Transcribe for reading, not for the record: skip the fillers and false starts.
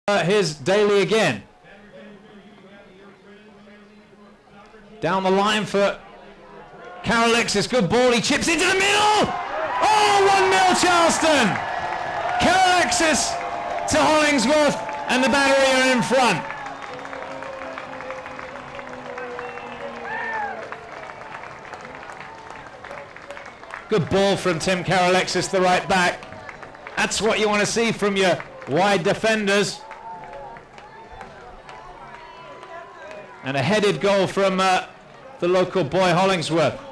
Here's Daly again. Down the line for Alexis. Good ball. He chips into the middle. Oh, 1-0 Charleston. Alexis to Hollingsworth, and the Battery are in front. Good ball from Tim Alexis, the right back. That's what you want to see from your wide defenders. And a headed goal from the local boy Hollingsworth.